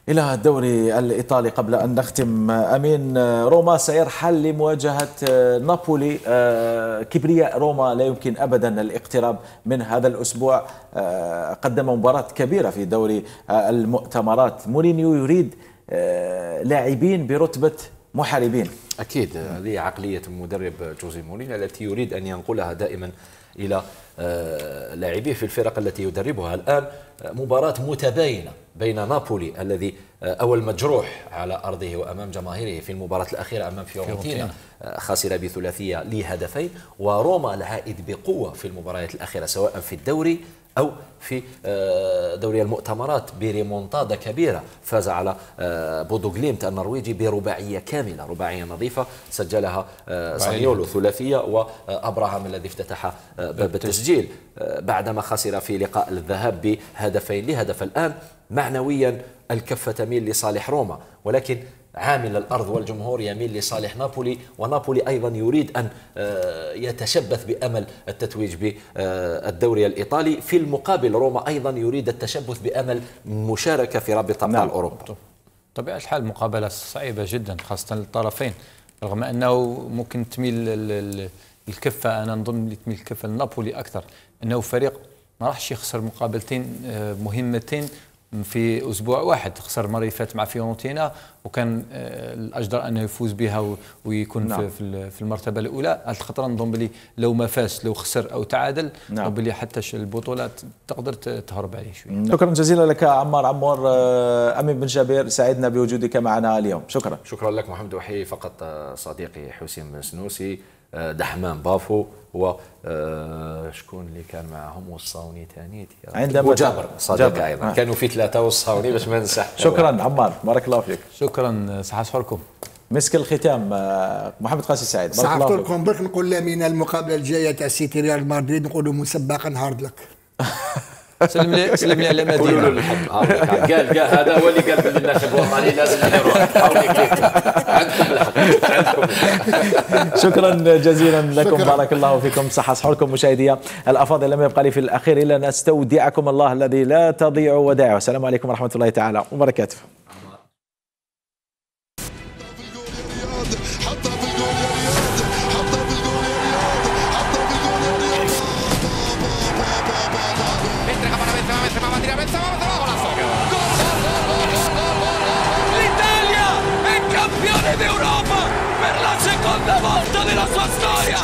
إلى الدوري الإيطالي قبل أن نختم. أمين، روما سيرحل لمواجهة نابولي. كبرياء روما لا يمكن أبدا الاقتراب من هذا الأسبوع. قدم مباراة كبيرة في دوري المؤتمرات. مورينيو يريد لاعبين برتبة محاربين. أكيد هذه عقلية المدرب جوزي مورينيو التي يريد أن ينقلها دائما إلى لاعبيه في الفرق التي يدربها. الآن مباراة متباينة بين نابولي الذي أول مجروح على أرضه وأمام جماهيره في المباراة الأخيرة أمام فيورنتينا، خسر بثلاثية لهدفين، وروما العائد بقوة في المباريات الأخيرة سواء في الدوري أو في دوري المؤتمرات بريمونتادا كبيرة. فاز على بودو غليمت النرويجي برباعية كاملة، رباعية نظيفة سجلها سانيولو ثلاثية، وأبراهام الذي افتتح باب التسجيل بعدما خسر في لقاء الذهاب بهدفين لهدف. الآن معنويا الكفة تميل لصالح روما، ولكن عامل الأرض والجمهور يميل لصالح نابولي، ونابولي أيضا يريد أن يتشبث بأمل التتويج بالدوري الإيطالي. في المقابل روما أيضا يريد التشبث بأمل مشاركة في رابطة أبطال أوروبا. طبيعة الحال مقابلة صعبة جدا خاصة للطرفين، رغم أنه ممكن تميل الكفة، أنا نظن تميل الكفة لنابولي أكثر، أنه فريق ما راحش يخسر مقابلتين مهمتين في أسبوع واحد. خسر مرة فات مع فيورنتينا وكان الأجدر أنه يفوز بها ويكون في المرتبة الأولى. هذه الخطرة نظن بلي لو ما فاز، لو خسر أو تعادل، نظن بلي حتى البطولة تقدر تهرب عليه شوية. شكرا جزيلا لك عمار عمور. أمين بن جابر، سعدنا بوجودك معنا اليوم. شكرا لك محمد وحي. فقط صديقي حسين بن سنوسي، دحمان بافو، وشكون اللي كان معهم، والصاوني ثاني وجابر صديق ايضا، كانوا في ثلاثه والصاوني باش ما ننساش. شكرا عمار، بارك الله فيك. شكرا، صحة صحتكم. مسك الختام محمد قاسي سعيد، بارك الله فيك. صحتكم. برك نقول من المقابله الجايه تاع سيتي ريال مدريد نقولوا مسبقا هارد لك. سلم لي على مدينة. قال هذا هو اللي قال بالناخب الوطني لازم نروح. عندكم الحق. شكرا جزيلا لكم، بارك الله فيكم. صحة صحتكم مشاهدي الأفاضل. لم يبقى لي في الأخير إلا أن أستودعكم الله الذي لا تضيع ودائعه، والسلام عليكم ورحمة الله تعالى وبركاته. d'Europa per la seconda volta nella sua storia.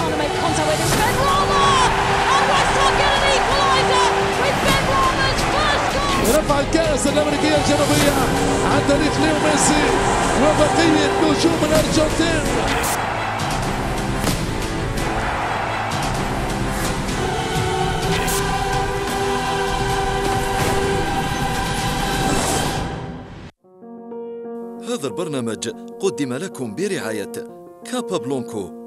رفع الكأس الأمريكية الجنوبية عن طريق ليو ميسي وبقية نجوم الأرجنتين. هذا البرنامج قدم لكم برعاية كابا بلونكو